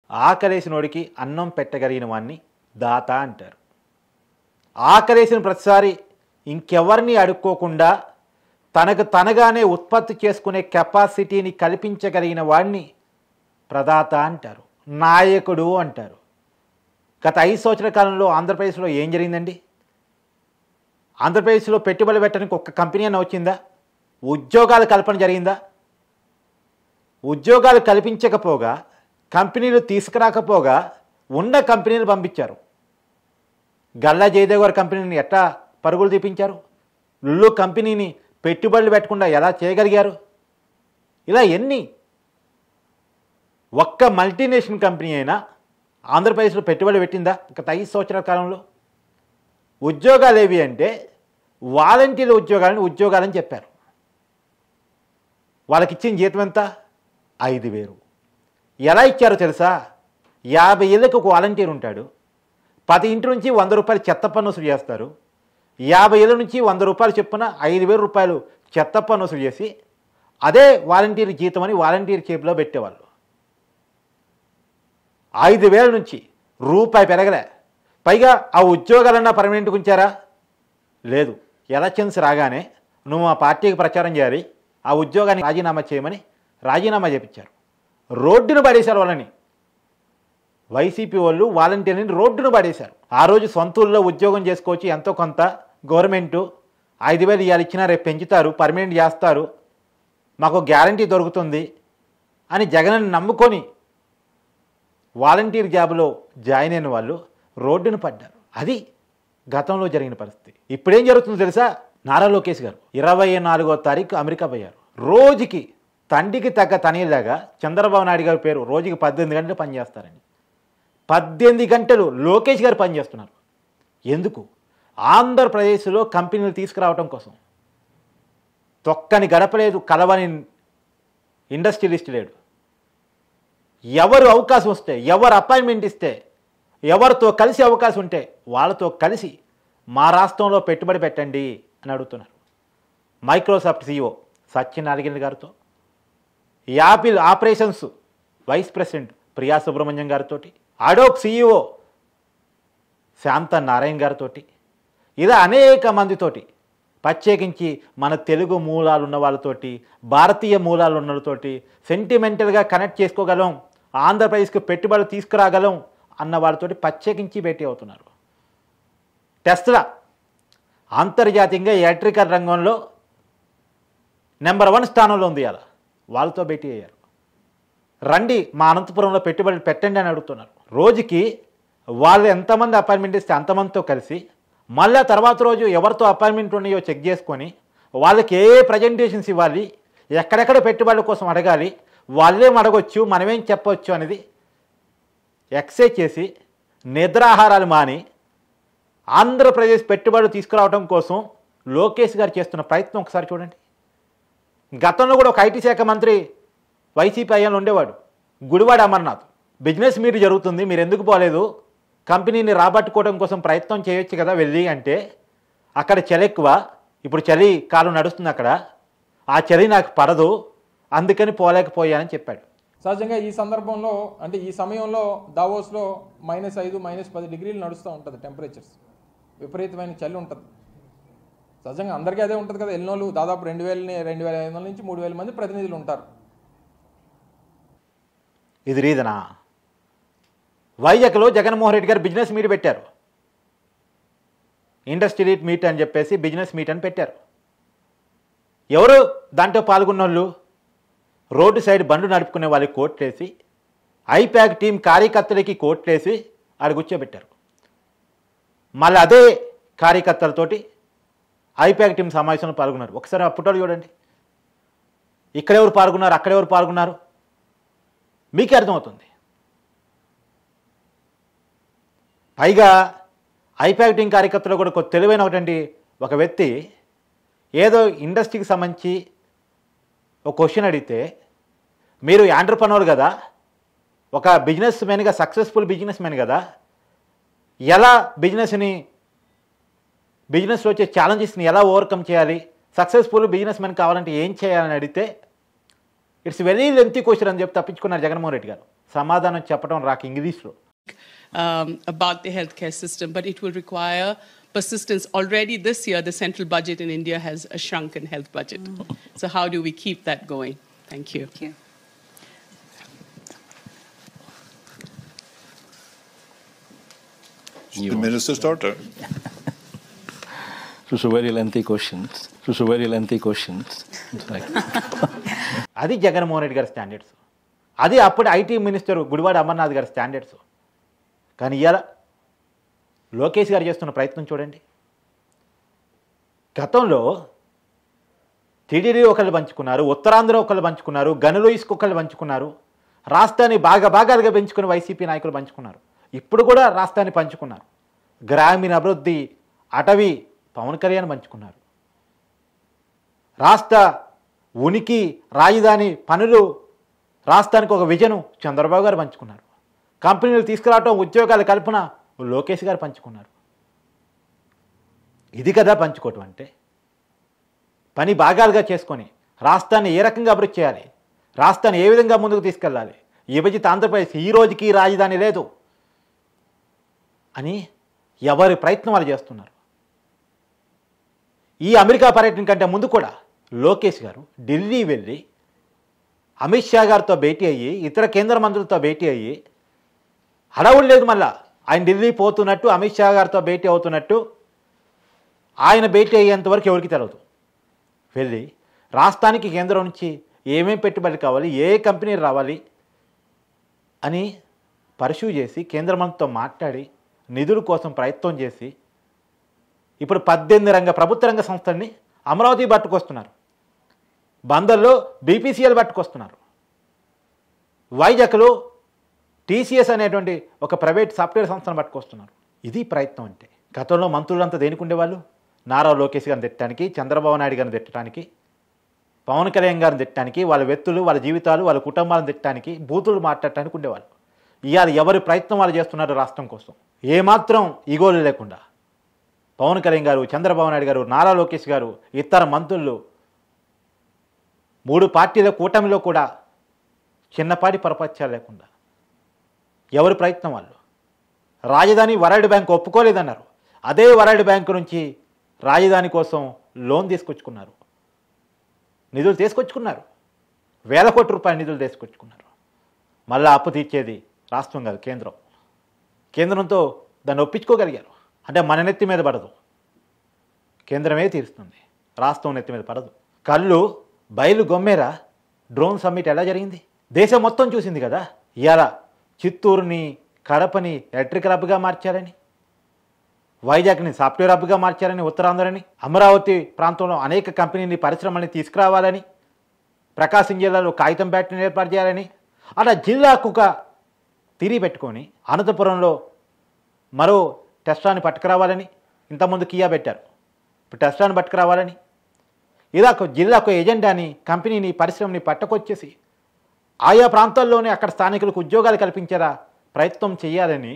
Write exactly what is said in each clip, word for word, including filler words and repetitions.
ఆకలేసినోడికి అన్నం పెట్టగలిగిన వాడిని దాత అంటారు. ఆకలేసిన ప్రతిసారి ఇంకెవరిని అడుక్కోకుండా తనకు తనగానే ఉత్పత్తి చేసుకునే కెపాసిటీని కల్పించగలిగిన వాడిని ప్రదాత అంటారు, నాయకుడు అంటారు. గత ఐదు సంవత్సరాల కాలంలో ఆంధ్రప్రదేశ్లో ఏం జరిగిందండి? ఆంధ్రప్రదేశ్లో పెట్టుబడి పెట్టడానికి ఒక్క కంపెనీ అన్న వచ్చిందా? ఉద్యోగాల కల్పన జరిగిందా? ఉద్యోగాలు కల్పించకపోగా, కంపెనీలు తీసుకురాకపోగా ఉన్న కంపెనీలు పంపించారు. గల్లా జయదేవ్ గారి కంపెనీని ఎట్లా పరుగులు తీపించారు? లుల్లు కంపెనీని పెట్టుబడులు పెట్టకుండా ఎలా చేయగలిగారు? ఇలా ఎన్ని? ఒక్క మల్టీనేషనల్ కంపెనీ అయినా ఆంధ్రప్రదేశ్లో పెట్టుబడి పెట్టిందా గత ఐదు సంవత్సరాల కాలంలో? ఉద్యోగాలు ఏవి అంటే వాలంటీర్ల ఉద్యోగాలని ఉద్యోగాలని చెప్పారు. వాళ్ళకి ఇచ్చిన జీతం ఎంత? ఐదు వేలు. ఎలా ఇచ్చారో తెలుసా? యాభై ఏళ్ళకి ఒక వాలంటీర్ ఉంటాడు. పది ఇంటి నుంచి వంద రూపాయలు చెత్త పన్ను వసూలు చేస్తారు. యాభై ఏళ్ళ నుంచి వంద రూపాయలు చొప్పున ఐదు వేల రూపాయలు చెత్త పన్ను వసూలు చేసి అదే వాలంటీర్ జీతం అని వాలంటీర్ చేతిలో పెట్టేవాళ్ళు. ఐదు వేల నుంచి రూపాయి పెరగలే. పైగా ఆ ఉద్యోగాలన్నా పర్మనెంట్గా ఉంచారా? లేదు. ఎలక్షన్స్ రాగానే నువ్వు మా పార్టీకి ప్రచారం చేయాలి, ఆ ఉద్యోగాన్ని రాజీనామా చేయమని రాజీనామా చేయించారు. రోడ్డును పడేశారు వాళ్ళని. వైసీపీ వాళ్ళు వాలంటీర్ని రోడ్డును పడేశారు. ఆ రోజు సొంతూరులో ఉద్యోగం చేసుకోవచ్చు, ఎంతో కొంత గవర్నమెంటు ఐదు వేలు ఇవాళ ఇచ్చినా రేపు పెంచుతారు, పర్మనెంట్ చేస్తారు, మాకు గ్యారంటీ దొరుకుతుంది అని జగన్ నమ్ముకొని వాలంటీర్ జాబ్లో జాయిన్ అయిన వాళ్ళు రోడ్డును పడ్డారు. అది గతంలో జరిగిన పరిస్థితి. ఇప్పుడేం జరుగుతుందో తెలుసా? నారా లోకేష్ గారు ఇరవై నాలుగో తారీఖు అమెరికా పోయారు. రోజుకి తండ్రికి తగ్గ తనీలాగా చంద్రబాబు నాయుడు గారి పేరు రోజుకి పద్దెనిమిది గంటలు పనిచేస్తారని. పద్దెనిమిది గంటలు లోకేష్ గారు పనిచేస్తున్నారు. ఎందుకు? ఆంధ్రప్రదేశ్లో కంపెనీలు తీసుకురావడం కోసం. తొక్కని గడపలేదు, కలవని ఇండస్ట్రియలిస్ట్ లేడు. ఎవరు అవకాశం వస్తే, ఎవరు అపాయింట్మెంట్ ఇస్తే, ఎవరితో కలిసి అవకాశం ఉంటే వాళ్ళతో కలిసి మా రాష్ట్రంలో పెట్టుబడి పెట్టండి అని అడుగుతున్నారు. మైక్రోసాఫ్ట్ సీఈఓ సత్యనారాయణ గారితో, Apple operations vice president Priya Subrahmanyam గారితో, అడోబ్ సీఈఓ శాంత నారాయణ గారితో, ఇలా అనేక మందితోటి, ప్రత్యేకించి మన తెలుగు మూలాలు ఉన్న వాళ్ళతోటి, భారతీయ మూలాలు ఉన్న వాళ్ళతోటి సెంటిమెంటల్గా కనెక్ట్ చేసుకోగలం, ఆంధ్రప్రదేశ్కి పెట్టుబడులు తీసుకురాగలం అన్న వాళ్ళతోటి ప్రత్యేకించి భేటీ అవుతున్నారు. టెస్లా అంతర్జాతీయంగా ఎలక్ట్రికల్ రంగంలో నెంబర్ వన్ స్థానంలో ఉంది. అలా వాళ్ళతో భేటీ అయ్యారు. రండి మా అనంతపురంలో పెట్టుబడులు పెట్టండి అని అడుగుతున్నారు. రోజుకి వాళ్ళు ఎంతమంది అపాయింట్మెంట్ ఇస్తే అంతమందితో కలిసి మళ్ళీ తర్వాత రోజు ఎవరితో అపాయింట్మెంట్ ఉన్నాయో చెక్ చేసుకొని వాళ్ళకి ఏ ప్రజెంటేషన్స్ ఇవ్వాలి, ఎక్కడెక్కడ పెట్టుబడుల కోసం అడగాలి, వాళ్ళేం అడగొచ్చు, మనమేం చెప్పవచ్చు అనేది ఎక్సైజ్ చేసి నిద్రాహారాలు మాని ఆంధ్రప్రదేశ్ పెట్టుబడులు తీసుకురావడం కోసం లోకేష్ గారు చేస్తున్న ప్రయత్నం ఒకసారి చూడండి. గతంలో కూడా ఒక ఐటీ శాఖ మంత్రి వైసీపీ అయ్యాలు ఉండేవాడు, గుడివాడ అమర్నాథ్. బిజినెస్ మీట్ జరుగుతుంది, మీరు ఎందుకు పోలేదు, కంపెనీని రాబట్టుకోవడం కోసం ప్రయత్నం చేయొచ్చు కదా వెళ్ళి అంటే, అక్కడ చలి ఎక్కువ, ఇప్పుడు చలి కాలం నడుస్తుంది అక్కడ, ఆ చలి నాకు పడదు, అందుకని పోలేకపోయానని చెప్పాడు. సహజంగా ఈ సందర్భంలో అంటే ఈ సమయంలో దావోస్లో మైనస్ ఐదు మైనస్ పది డిగ్రీలు నడుస్తూ ఉంటుంది టెంపరేచర్స్, విపరీతమైన చలి ఉంటుంది. సహజంగా అందరికీ అదే ఉంటుంది కదా. ఎన్నోళ్ళు దాదాపు రెండు వేలని రెండు వేల ఐదు వందల నుంచి మూడు వేల మంది ప్రతినిధులు ఉంటారు. ఇది రీజనా? వైజాగ్లో జగన్మోహన్ రెడ్డి గారు బిజినెస్ మీట్ పెట్టారు. ఇండస్ట్రియల్ మీట్ అని చెప్పేసి బిజినెస్ మీట్ అని పెట్టారు. ఎవరు దాంట్లో పాల్గొన్న వాళ్ళు? రోడ్డు సైడ్ బండ్లు నడుపుకునే వాళ్ళకి కోట్లేసి, ఐప్యాక్ టీం కార్యకర్తలకి కోట్లేసి ఆడ కూర్చోబెట్టారు. మళ్ళీ అదే కార్యకర్తలతోటి ఐప్యాక్ టీం సమావేశంలో పాల్గొన్నారు. ఒకసారి ఆ ఫోటోలు చూడండి. ఇక్కడెవరు పాల్గొన్నారు, అక్కడెవరు పాల్గొన్నారు, మీకే అర్థమవుతుంది. పైగా ఐప్యాక్ టీం కార్యకర్తలు కూడా ఒక తెలివైన ఒకటి ఒక వ్యక్తి ఏదో ఇండస్ట్రీకి సంబంధించి ఒక క్వశ్చన్ అడిగితే, మీరు యాంటర్ప్రెన్యూర్ కదా, ఒక బిజినెస్ మ్యాన్గా సక్సెస్ఫుల్ బిజినెస్ మ్యాన్ కదా, ఎలా బిజినెస్ని బిజినెస్లో వచ్చే ఛాలెంజెస్ని ఎలా ఓవర్కమ్ చేయాలి, సక్సెస్ఫుల్ బిజినెస్ మ్యాన్ కావాలంటే ఏం చేయాలని అడిగితే ఇట్స్ వెరీ లెంతీ క్వశ్చన్ అని చెప్పి తప్పించుకున్నారు జగన్మోహన్ రెడ్డి గారు. సమాధానం చెప్పడం రాక ఇంగ్లీష్లో. Um, about the healthcare system, but it will require persistence. Already this year, the central budget in India has a shrunken health budget. Mm. So how do we keep that going? Thank you. Thank you. The minister start. It was a very lengthy question. It was a very lengthy question. అది జగన్మోహన్ రెడ్డి గారి standards. అది అప్పుడు IT minister Gudivada Amarnath గారి standards. కానీ ఇవాళ లోకేష్ గారు చేస్తున్న ప్రయత్నం చూడండి. గతంలో టీడీడీ ఒకళ్ళు పంచుకున్నారు, ఉత్తరాంధ్ర ఒకళ్ళు పంచుకున్నారు, గనులు ఇసుక ఒకళ్ళు పంచుకున్నారు, రాష్ట్రాన్ని బాగా భాగాలుగా పెంచుకుని వైసీపీ నాయకులు పంచుకున్నారు. ఇప్పుడు కూడా రాష్ట్రాన్ని పంచుకున్నారు. గ్రామీణ అభివృద్ధి, అటవీ పవన్ కళ్యాణ్ పంచుకున్నారు. రాష్ట్ర ఉనికి, రాజధాని పనులు, రాష్ట్రానికి ఒక విజను చంద్రబాబు గారు పంచుకున్నారు. కంపెనీలు తీసుకురావటం, ఉద్యోగాల కల్పన లోకేష్ గారు పంచుకున్నారు. ఇది కదా పంచుకోవటం అంటే. పని భాగాలుగా చేసుకొని రాష్ట్రాన్ని ఏ రకంగా అభివృద్ధి చేయాలి, రాష్ట్రాన్ని ఏ విధంగా ముందుకు తీసుకెళ్ళాలి, విభజిత ఆంధ్రప్రదేశ్ ఈ రోజుకి రాజధాని లేదు అని ఎవరి ప్రయత్నం వాళ్ళు చేస్తున్నారు. ఈ అమెరికా పర్యటన కంటే ముందు కూడా లోకేష్ గారు ఢిల్లీ వెళ్ళి అమిత్ షా గారితో భేటీ అయ్యి, ఇతర కేంద్ర మంత్రులతో భేటీ అయ్యి, హడావుడు లేదు మళ్ళా ఆయన ఢిల్లీ పోతున్నట్టు, అమిత్ షా గారితో భేటీ అవుతున్నట్టు ఆయన భేటీ అయ్యేంత వరకు ఎవరికి తెలియదు. వెళ్ళి రాష్ట్రానికి కేంద్రం నుంచి ఏమేమి పెట్టుబడులు కావాలి, ఏ కంపెనీలు రావాలి అని పరిశూ చేసి కేంద్ర మంత్రితో మాట్లాడి నిధుల కోసం ప్రయత్నం చేసి ఇప్పుడు పద్దెనిమిది రంగ ప్రభుత్వ రంగ సంస్థల్ని అమరావతి పట్టుకొస్తున్నారు. బందర్లో బీపీసీఎల్ పట్టుకొస్తున్నారు. వైజాగ్లో టీసీఎస్ అనేటువంటి ఒక ప్రైవేట్ సాఫ్ట్వేర్ సంస్థను పట్టుకొస్తున్నారు. ఇది ప్రయత్నం అంటే. గతంలో మంత్రులంతా దేనికి ఉండేవాళ్ళు? నారా లోకేష్ గారిని తిట్టడానికి, చంద్రబాబు నాయుడు గారిని తిట్టడానికి, పవన్ కళ్యాణ్ గారిని తిట్టడానికి, వాళ్ళ వ్యక్తులు, వాళ్ళ జీవితాలు, వాళ్ళ కుటుంబాలను తిట్టడానికి, బూతులు మాట్లాడటానికి ఉండేవాళ్ళు. ఇవాళ ఎవరి ప్రయత్నం వాళ్ళు చేస్తున్నారు రాష్ట్రం కోసం. ఏమాత్రం ఈగోలు లేకుండా పవన్ కళ్యాణ్ గారు, చంద్రబాబు నాయుడు గారు, నారా లోకేష్ గారు, ఇతర మంత్రులు, మూడు పార్టీల కూటమిలో కూడా చిన్నపాటి పరపత్యాలు లేకుండా ఎవరి ప్రయత్నం వాళ్ళు. రాజధాని వరల్డ్ బ్యాంక్ ఒప్పుకోలేదన్నారు. అదే వరల్డ్ బ్యాంకు నుంచి రాజధాని కోసం లోన్ తీసుకొచ్చుకున్నారు, నిధులు తీసుకొచ్చుకున్నారు, వేల కోట్ల రూపాయల నిధులు తీసుకొచ్చుకున్నారు. మళ్ళీ అప్పు తీర్చేది రాష్ట్రం కాదు, కేంద్రం. కేంద్రంతో దాన్ని ఒప్పించుకోగలిగారు. అంటే మన నెత్తి మీద పడదు, కేంద్రమే తీరుస్తుంది, రాష్ట్రం నెత్తి మీద పడదు. కళ్ళు బయలు గొమ్మేరా డ్రోన్ సమ్మిట్ ఎలా జరిగింది? దేశం మొత్తం చూసింది కదా. ఇవాళ చిత్తూరుని, కడపని ఎలక్ట్రికల్ హబ్గా మార్చారని, వైజాగ్ని సాఫ్ట్వేర్ హబ్గా మార్చారని, ఉత్తరాంధ్రని, అమరావతి ప్రాంతంలో అనేక కంపెనీని, పరిశ్రమల్ని తీసుకురావాలని, ప్రకాశం జిల్లాలో కాగితం బ్యాటరీని ఏర్పాటు చేయాలని, అలా జిల్లాకు ఒక తిరిగి పెట్టుకొని అనంతపురంలో మరో టెస్టాన్ని పట్టుకురావాలని, ఇంతకుముందు కియా పెట్టారు, ఇప్పుడు టెస్టాన్ని పట్టుకురావాలని, ఇలా ఒక జిల్లాకు ఎజెండాని, కంపెనీని, పరిశ్రమని పట్టుకొచ్చేసి ఆయా ప్రాంతాల్లోనే అక్కడ స్థానికులకు ఉద్యోగాలు కల్పించేలా ప్రయత్నం చేయాలని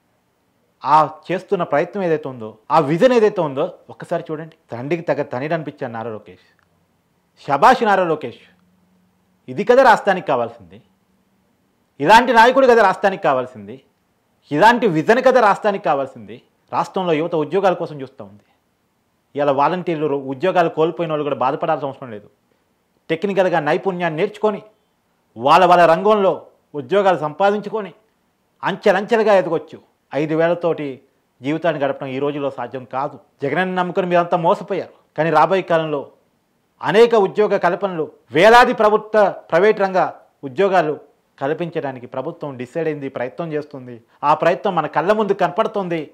ఆ చేస్తున్న ప్రయత్నం ఏదైతే ఉందో, ఆ విజన్ ఏదైతే ఉందో ఒక్కసారి చూడండి. తండ్రికి తగ్గ తనీడు అనిపించారు నారా లోకేష్. శభాష్ నారా లోకేష్. ఇది కదా రాష్ట్రానికి కావాల్సింది, ఇలాంటి నాయకుడు కదా రాష్ట్రానికి కావాల్సింది, ఇలాంటి విజన్ కదా రాష్ట్రానికి కావాల్సింది. రాష్ట్రంలో యువత ఉద్యోగాల కోసం చూస్తూ ఉంది. ఇలా వాలంటీర్లు ఉద్యోగాలు కోల్పోయిన వాళ్ళు కూడా బాధపడాల్సిన అవసరం లేదు. టెక్నికల్గా నైపుణ్యాన్ని నేర్చుకొని వాళ్ళ వాళ్ళ రంగంలో ఉద్యోగాలు సంపాదించుకొని అంచెలంచెలుగా ఎదగొచ్చు. ఐదు వేలతోటి జీవితాన్ని గడపడం ఈ రోజుల్లో సాధ్యం కాదు. జగనన్న నమ్ముకొని మీరంతా మోసపోయారు. కానీ రాబోయే కాలంలో అనేక ఉద్యోగ కల్పనలు, వేలాది ప్రభుత్వ ప్రైవేట్ రంగ ఉద్యోగాలు కల్పించడానికి ప్రభుత్వం డిసైడ్ అయింది, ప్రయత్నం చేస్తుంది. ఆ ప్రయత్నం మన కళ్ళ ముందు కనపడుతుంది.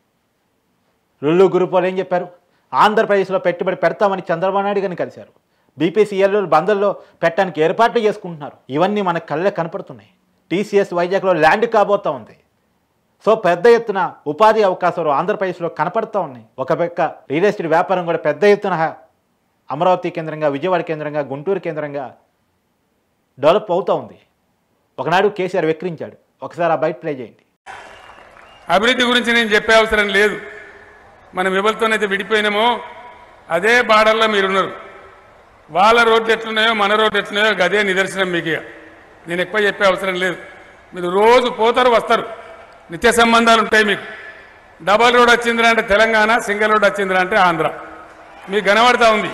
లుల్లు గ్రూపులు ఏం చెప్పారు? ఆంధ్రప్రదేశ్లో పెట్టుబడి పెడతామని చంద్రబాబు నాయుడు గారిని కలిశారు. బీపీసీఎల్లో బందల్లో పెట్టడానికి ఏర్పాట్లు చేసుకుంటున్నారు. ఇవన్నీ మన కళ్ళ కనపడుతున్నాయి. టీసీఎస్ వైజాగ్లో ల్యాండ్ కాబోతూ ఉంది. సో పెద్ద ఎత్తున ఉపాధి అవకాశాలు ఆంధ్రప్రదేశ్లో కనపడుతూ ఉన్నాయి. ఒక పక్క రియల్ ఎస్టేట్ వ్యాపారం కూడా పెద్ద ఎత్తున అమరావతి కేంద్రంగా, విజయవాడ కేంద్రంగా, గుంటూరు కేంద్రంగా డెవలప్ అవుతూ ఉంది. ఒకనాడు కేసీఆర్ వెక్కిరించాడు. ఒకసారి ఆ బయట ప్లే చేయండి. అభివృద్ధి గురించి నేను చెప్పే అవసరం లేదు. మనం ఎవరితోనైతే విడిపోయినామో అదే బార్డర్లో మీరున్నారు. వాళ్ళ రోడ్లు ఎట్లున్నాయో మన రోడ్లు ఎట్లున్నాయో అదే నిదర్శనం. మీకు నేను ఎక్కువ చెప్పే అవసరం లేదు. మీరు రోజు పోతారు వస్తారు, నిత్య సంబంధాలు ఉంటాయి మీకు. డబల్ రోడ్ వచ్చిందిరా అంటే తెలంగాణ, సింగిల్ రోడ్ వచ్చిందిరా అంటే ఆంధ్ర. మీకు కనబడతా ఉంది.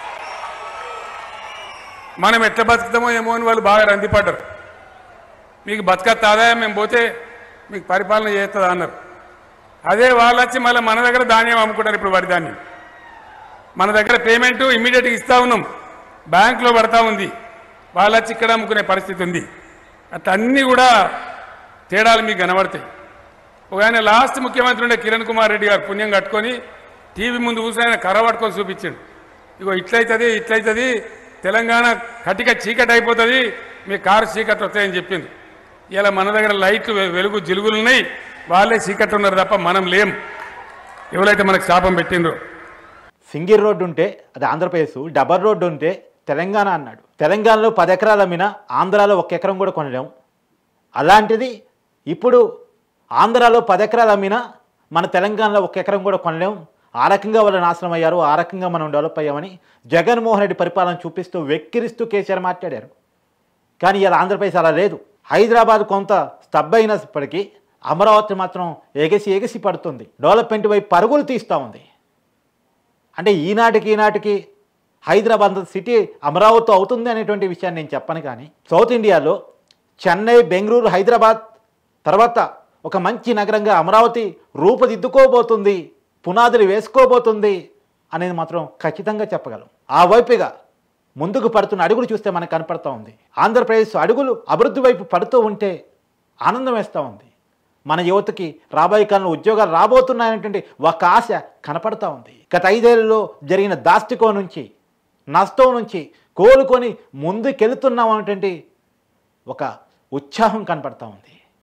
మనం ఎట్లా బతుకుతామో ఏమో అని వాళ్ళు బాగా రందిపడ్డారు. మీకు బతకత్త ఆదాయం మేము పోతే మీకు పరిపాలన చేస్తుందా అన్నారు. అదే వాళ్ళు వచ్చి మళ్ళీ మన దగ్గర ధాన్యం అమ్ముకుంటారు. ఇప్పుడు వరి ధాన్యం మన దగ్గర పేమెంట్ ఇమ్మీడియట్గా ఇస్తూ ఉన్నాం, బ్యాంకులో పడతా ఉంది, వాళ్ళు వచ్చి ఇక్కడ అమ్ముకునే పరిస్థితి ఉంది. అట్లా అన్నీ కూడా తేడాలు మీకు కనబడతాయి. ఒక ఆయన లాస్ట్ ముఖ్యమంత్రి ఉండే కిరణ్ కుమార్ రెడ్డి గారు పుణ్యం కట్టుకొని టీవీ ముందు కూర్చొని ఆయన కర్ర పట్టుకొని చూపించాడు. ఇగో ఇట్లయితుంది ఇట్లయితుంది, తెలంగాణ కటిక చీకటి అయిపోతుంది, మీ కారు చీకటి వస్తాయని చెప్పింది. ఇలా మన దగ్గర లైట్లు వెలుగు జిలుగులు ఉన్నాయి, వాళ్ళే చీకటి ఉన్నారు తప్ప మనం లేం. ఎవరైతే మనకు శాపం పెట్టిండ్రో. సింగిల్ రోడ్డు ఉంటే అది ఆంధ్రప్రదేశ్, డబల్ రోడ్డు ఉంటే తెలంగాణ అన్నాడు. తెలంగాణలో పది ఎకరాలు అమ్మినా ఆంధ్రాలో ఒక ఎకరం కూడా కొనలేం. అలాంటిది ఇప్పుడు ఆంధ్రాలో పది ఎకరాలు అమ్మినా మన తెలంగాణలో ఒక ఎకరం కూడా కొనలేం. ఆ రకంగా వాళ్ళు నాశనం అయ్యారు, ఆ రకంగా మనం డెవలప్ అయ్యామని జగన్మోహన్ రెడ్డి పరిపాలన చూపిస్తూ వెక్కిరిస్తూ కేసీఆర్ మాట్లాడారు. కానీ ఇలా ఆంధ్రప్రదేశ్ అలా లేదు. హైదరాబాద్ కొంత స్తబ్బ్ అయినప్పటికీ అమరావతి మాత్రం ఎగసి ఎగసి పడుతుంది, డెవలప్మెంట్ వైపు పరుగులు తీస్తూ ఉంది. అంటే ఈనాటికి ఈనాటికి హైదరాబాద్ సిటీ అమరావతి అవుతుంది అనేటువంటి విషయాన్ని నేను చెప్పను. కానీ సౌత్ ఇండియాలో చెన్నై, బెంగళూరు, హైదరాబాద్ తర్వాత ఒక మంచి నగరంగా అమరావతి రూపుదిద్దుకోబోతుంది, పునాదులు వేసుకోబోతుంది అనేది మాత్రం ఖచ్చితంగా చెప్పగలం. ఆ వైపుగా ముందుకు పడుతున్న అడుగులు చూస్తే మనకు కనపడుతూ ఉంది. ఆంధ్రప్రదేశ్ అడుగులు అభివృద్ధి వైపు పడుతూ ఉంటే ఆనందం వేస్తూ ఉంది. మన యువతకి రాబోయే కాలంలో ఉద్యోగాలు రాబోతున్నాయనేటువంటి ఒక ఆశ కనపడుతూ ఉంది. గత ఐదేళ్లలో జరిగిన దాష్టికం నుంచి, నష్టం నుంచి కోలుకొని ముందుకెళ్తున్నాం అనేటువంటి ఒక ఉత్సాహం కనపడతా ఉంది.